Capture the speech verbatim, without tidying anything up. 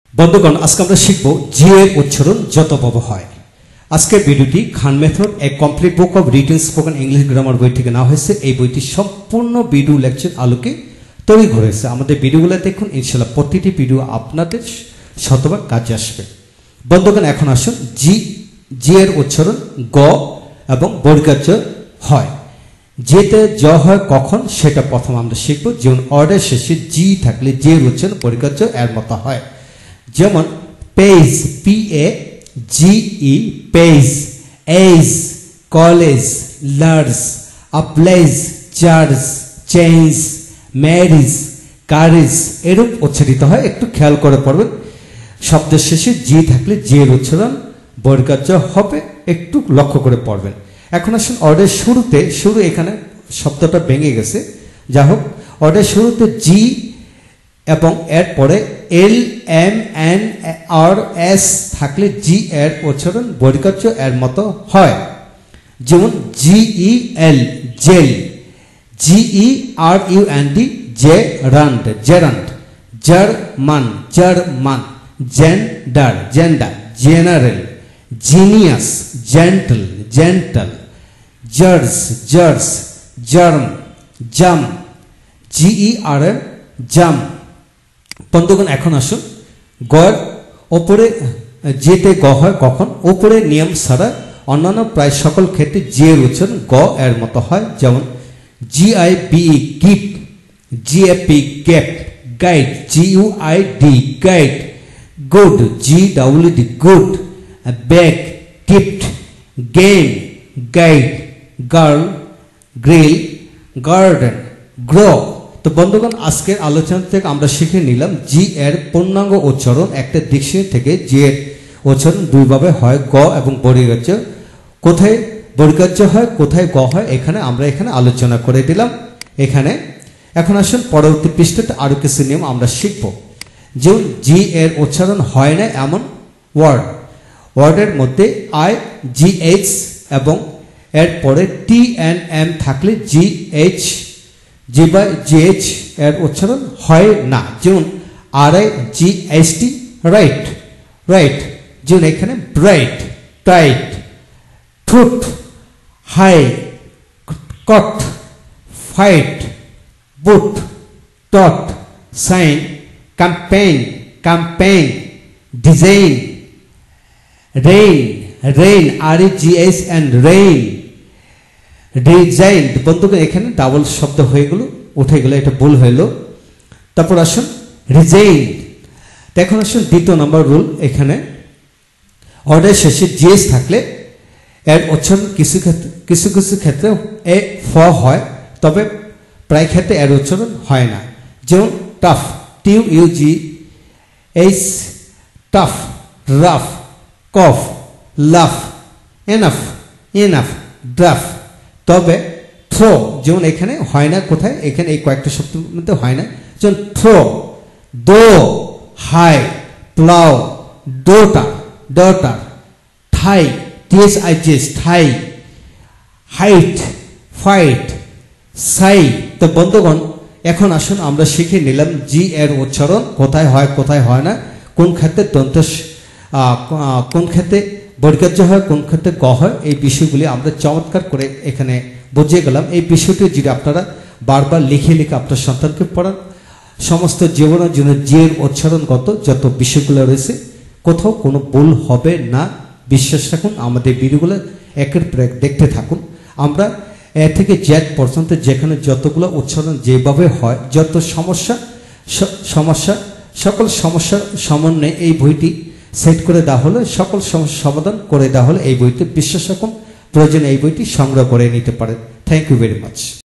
বন্ধুগণ, আজকে আমরা শিখব জি এর উচ্চারণ যতভাবে হয়। আজকের ভিডিওটি Khan method a complete book of written spoken English grammar বই থেকে নেওয়া হয়েছে। এই বইটি সম্পূর্ণ ভিডিও লেকচার আলোকে তৈরি করেছে। আমাদের ভিডিওগুলো দেখুন, ইনশাআল্লাহ প্রতিটি ভিডিও আপনাদের শতভাগ কাজে আসবে। বন্ধুগণ, এখন আসুন জি জি এর উচ্চারণ গ এবং বর্গাজ্য হয়। যেতে জ হয় কখন সেটা প্রথম আমরা শিখব। যেমন অর্ডার শেষে জি থাকলে জি এর উচ্চারণ বর্গাজ্য এর মতো হয়। যেমন page, P A G E, page, age, college, large, oblige, charge, change, marriage, courage এরূপ উচ্চারিত হয়। একটু খেয়াল করে পড়বেন, শব্দের শেষে জি থাকলে জি এর উচ্চারণ বর্গাজ্য হবে, একটু লক্ষ্য করে পড়বেন। এখন আসুন অর্ডের শুরুতে, শুরু এখানে শব্দটা ভেঙে গেছে, যা হোক অর্ডের শুরুতে জি এবং এর পরে L M N R S থাকলে জি এর উচ্চারণ বর্গাজ্য এর মতো হয়। যেমন G E L, gel, G E R U N D, gerund, gerund, German, German, gender, gender, general, genius, gentle, gentle, George, George, germ, germ, G E R M, germ. বন্ধুগণ, এখন আসুন গড় ওপরে যেতে গ হয় কখন। ওপরে নিয়ম ছাড়া অন্যান্য প্রায় সকল ক্ষেত্রে জি এর উচ্চারণ গ এর মতো হয়। যেমন G I B E, git, G A P, gap, guide, G U I D, guide, good, G W D, good, bag, gift, game, guide, girl, grill, garden, grow. তো বন্ধুগণ, আজকের আলোচনা থেকে আমরা শিখে নিলাম জি এর পূর্ণাঙ্গ উচ্চারণ। একটা ডিকশনারি থেকে জি এর উচ্চারণ দুইভাবে হয়, গ এবং বর্গাজ্য। কোথায় বর্গাজ্য হয়, কোথায় গ হয়, এখানে আমরা এখানে আলোচনা করে দিলাম এখানে। এখন আসুন পরবর্তী পৃষ্ঠাতে আরো কিছু নিয়ম আমরা শিখব। যেমন জি এর উচ্চারণ হয় না এমন ওয়ার্ড, ওয়ার্ডের মধ্যে আই, জি এইচ এবং এর পরে টি এন এম থাকলে জি এইচ, জি বা জি এইচ এর উচ্চারণ হয় না। যেমন R I G H T, right, right. যেমন এখানে bright, tight, truth, high, caught, fight, bought, taught, sign, campaign, campaign, design, rain, rain, R E G S and rain, design. বন্ধুকে এখানে ডাবল শব্দ হয়ে গেল, উঠে গেল, এটা ভুল হইল। তারপর আসুন রিজাইন। এখন আসুন দ্বিতীয় নম্বর রুল। এখানে অর্ডার শেষে জিএস থাকলে এর উচ্চারণ কিছু ক্ষেত্রে কিছু কিছু ক্ষেত্রে এ ফ হয়, তবে প্রায় ক্ষেত্রে এর উচ্চারণ হয় না। যেমন tough, T U U G H, tough, rough, cough, laugh, enough, enough, draught. তবে থ্রো, যেমন এখানে হয় না। কোথায়? এখানে এই কয়েকটা শব্দের মধ্যে হয় না। যেমন through, though, high, plough, daughter, daughter, thigh, TS I GS, thigh, height, fight, sigh. তো বন্ধুগণ, এখন আসুন আমরা শিখে নিলাম জি এর উচ্চারণ কোথায় হয়, কোথায় হয় না, কোন ক্ষেত্রে দন্ত, কোন ক্ষেত্রে বর্গাজ্য হয়, কোন ক্ষেত্রে গ হয়। এই বিষয়গুলি আমরা চমৎকার করে এখানে বুঝিয়ে গেলাম। এই বিষয়টি যদি আপনারা বারবার লিখে লিখে আপনার সন্তানকে পড়ান, সমস্ত জীবনের জন্য জি এর উচ্চারণগত যত বিষয়গুলো রয়েছে কোথাও কোনো ভুল হবে না। বিশ্বাস রাখুন, আমাদের ভিডিওগুলো একের পর এক দেখতে থাকুন। আমরা এ থেকে জেড পর্যন্ত যেখানে যতগুলো উচ্চারণ যেভাবে হয়, যত সমস্যা সমস্যা সকল সমস্যার সমন্বয়ে এই বইটি সেট করে দেওয়া হলে, সকল সমস্যা সমাধান করে দেওয়া হলে এই বইতে বিশ্বাস রাখুন, প্রয়োজনে এই বইটি সংগ্রহ করে নিতে পারেন। Thank you very much.